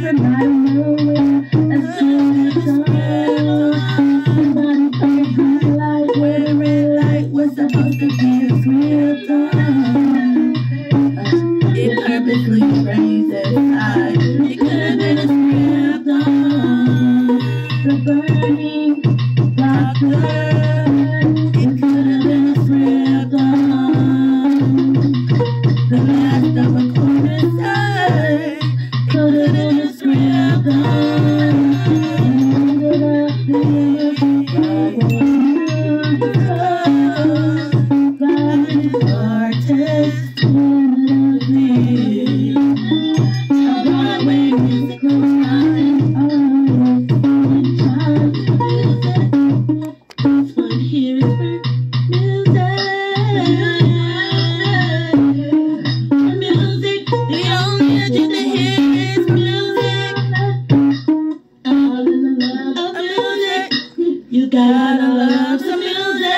from out of nowhere. As soon as it's on, somebody plays green light where the red light was supposed to be a real dawn. It purposely rains at night. It could have been a real dawn. The burning blackbird. It could have been a real dawn. The last of a corner side. Could have been a real dawn. Ended up being flying vortex. You gotta love some music.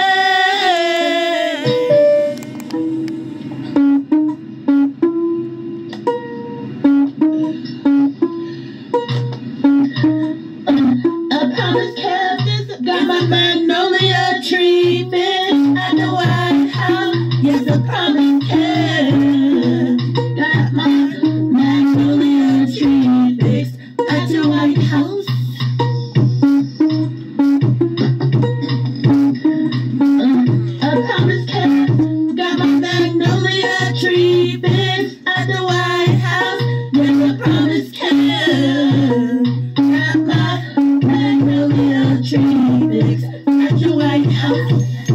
I promise Captain, got my magnolia tree fish at the White House. Yes, I promise Captain, got my magnolia tree fixed at the White House. Tree fix at the White House. Yes, I promise Ken. Got my magnolia tree fix at the White House.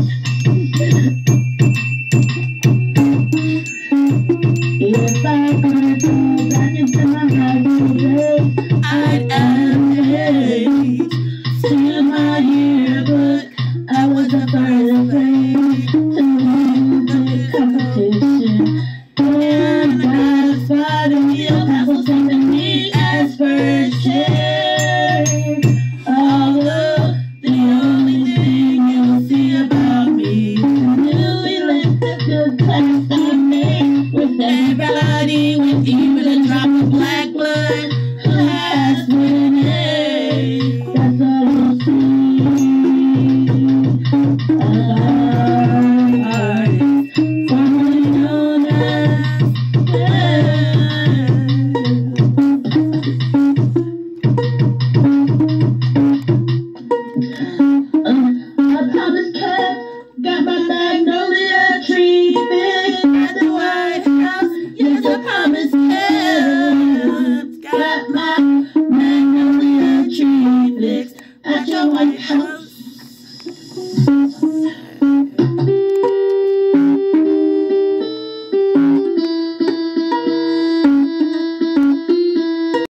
If I could go back into my life today, I'd add a page to my yearbook. I was the first grade to win the competition. And my father, he'll have something me as first shade. Although the only thing you'll see about me is the newly lifted good class I made with everybody, with even a drop of black blood who has been made. That's all you'll see. Formerly known as I promise Cat, got my back.